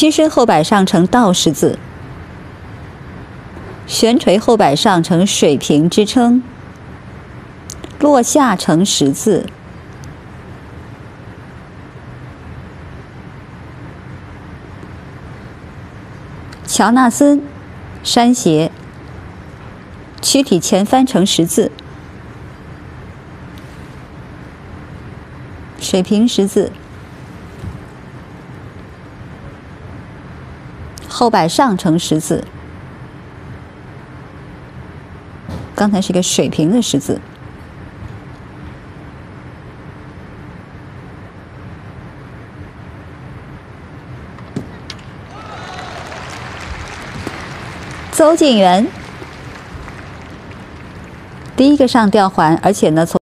屈身后摆上成倒十字，悬垂后摆上成水平支撑，落下成十字。乔纳森山斜，躯体前翻成十字，水平十字，后摆上成十字。刚才是一个水平的十字。邹敬园，第一个上吊环，而且呢从